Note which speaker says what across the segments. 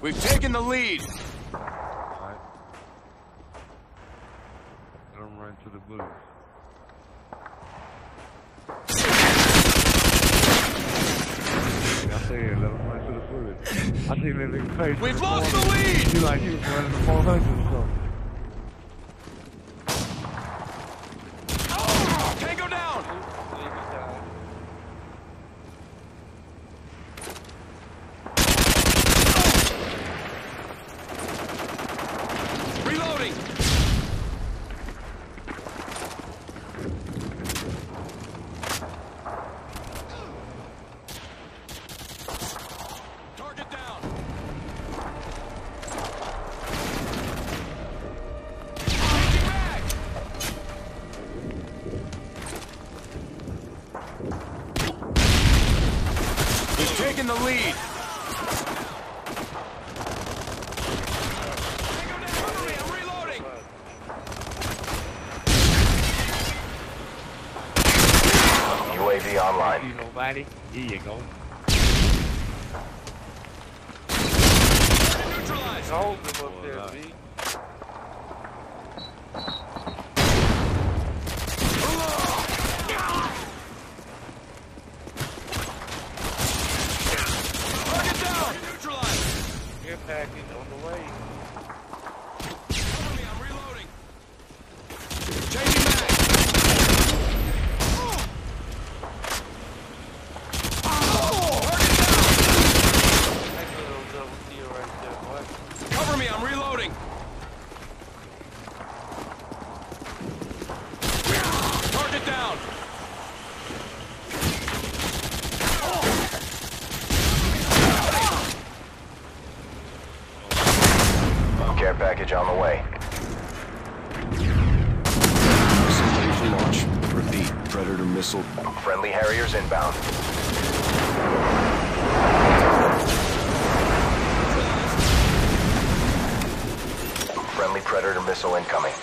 Speaker 1: We've taken the lead.
Speaker 2: Alright. Let them run to the booth. I said, let them run to the booth. I seen that nigga face.
Speaker 1: We've lost the lead.
Speaker 2: He like he was running the 400 or something.
Speaker 1: Tango down. Reloading. Target down. Changing mag. We've taken the lead. Cover me, I'm reloading.
Speaker 3: UAV online.
Speaker 2: See nobody? Here you go.
Speaker 1: Neutralized.
Speaker 4: Hold them up there, B.
Speaker 1: Target down. Neutralized.
Speaker 4: Air package on the way.
Speaker 1: Cover me, I'm reloading. Changing mag.
Speaker 4: Nice little double kill right there, boy.
Speaker 1: Cover me, I'm reloading. Target down.
Speaker 3: Care package on the way.
Speaker 5: Missile ready for launch. Repeat, Predator missile.
Speaker 3: Friendly Harriers inbound. Friendly Predator missile incoming.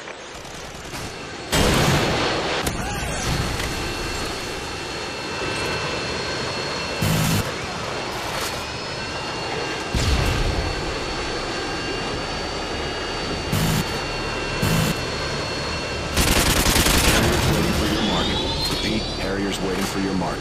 Speaker 5: Waiting for your mark. Repeat, Harriers waiting for your mark.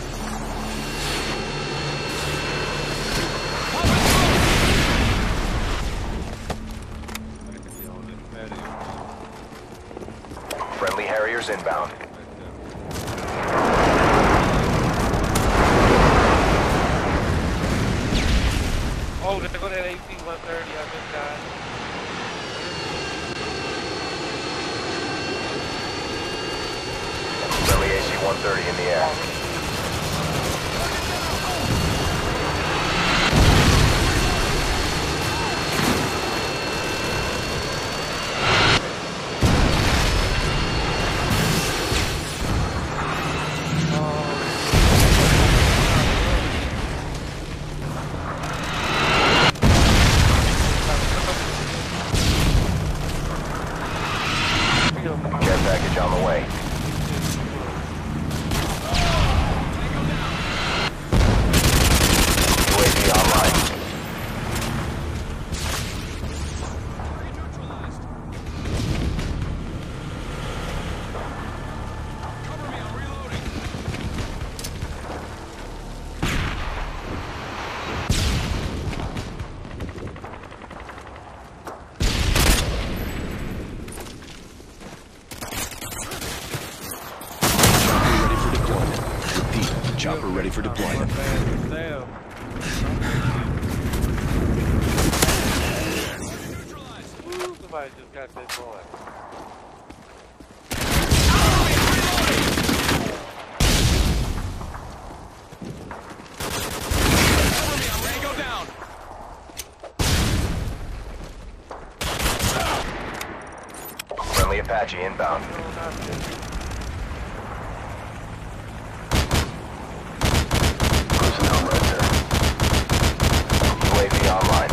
Speaker 5: Friendly Harriers inbound.
Speaker 4: Oh, they're going to that AC-130. I missed that.
Speaker 3: Friendly AC-130 in the air. Care package on the way. UAV online.
Speaker 1: Neutralized. Cover me, I'm reloading.
Speaker 5: Chopper ready for deployment. Repeat, chopper ready for deployment.
Speaker 4: Damn.
Speaker 1: Neutralized.
Speaker 4: Woo, somebody just got that boy.
Speaker 1: Cover me, I'm ready to go down.
Speaker 3: Friendly Apache inbound.
Speaker 4: No, not this.
Speaker 3: Personnel right there. UAV online.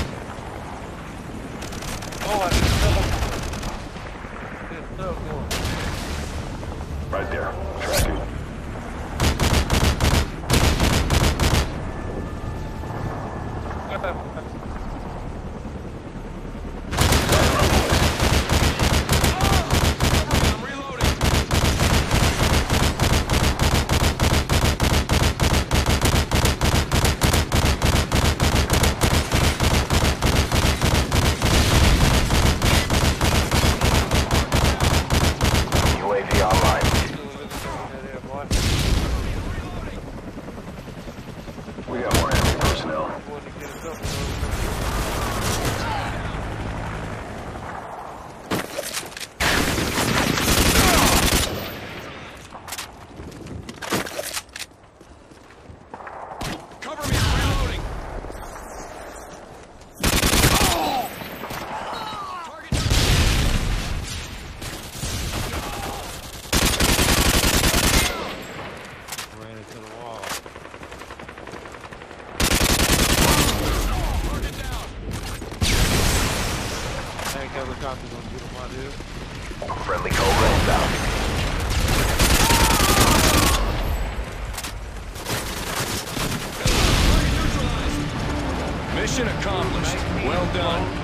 Speaker 4: Oh, I just fell off. There's stuff going.
Speaker 3: Right there. Tracking.
Speaker 4: What the
Speaker 2: helicopter gonna get him out of here.
Speaker 3: Friendly Cobra inbound.
Speaker 1: Mission accomplished. Well done.